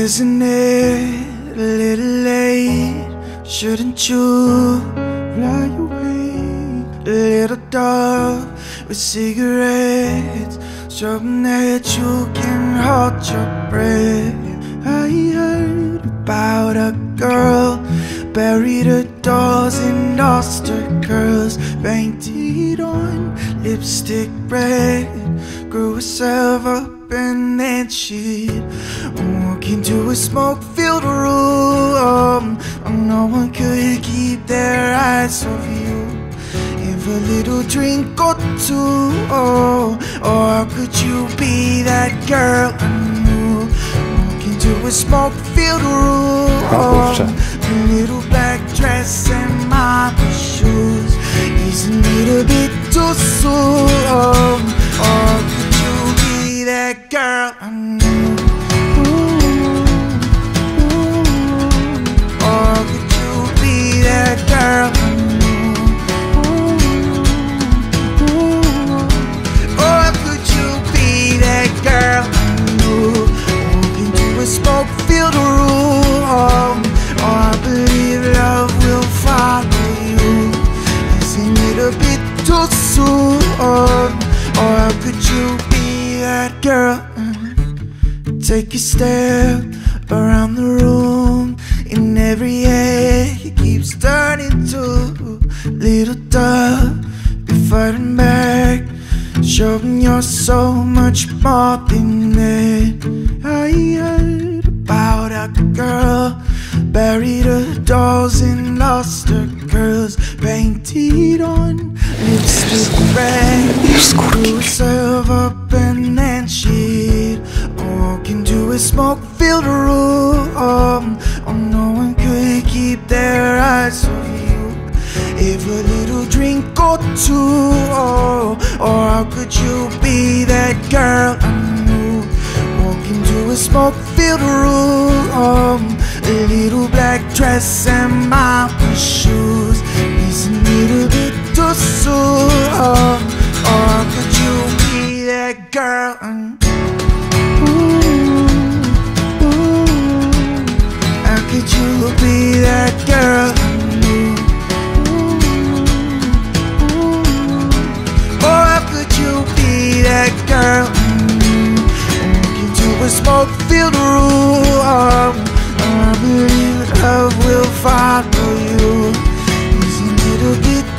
Isn't it a little late? Shouldn't you fly away? A little dove with cigarettes, something that you can hold your breath. I heard about a girl, buried her dolls in duster curls, painted on lipstick red, grew herself up and then she'd walk into a smoke-filled room. No one could keep their eyes off you. If a little drink or two, or could you be that girl I knew? Walk into a smoke-filled room, a little black dress and mama shoes. Isn't it a bit too soon? Or could you be that girl I knew? Or could you be that girl I knew? Or could you be that girl I knew? Walk into a smoke-filled room, I believe love will follow you. Isn't it a bit too soon? Or could you be that girl? Take a step around the room. In every head it keeps turning to little dove. Be fighting back, showing you're so much more than that. I heard about a girl, buried her dolls and lost her curls, painted on lipstick red, grew herself up and then she'd walk into a smoke-filled room. No one could keep their eyes off you. If a little drink or two, or how could you be that girl I knew? Walk into a smoke-filled room, a little black dress and mama shoes. Isn't it a bit too soon? Or could you be that girl? How could you be that girl? Or how could you be that girl? Walk into a smoke-filled room, I believe love will follow you. Isn't it a bit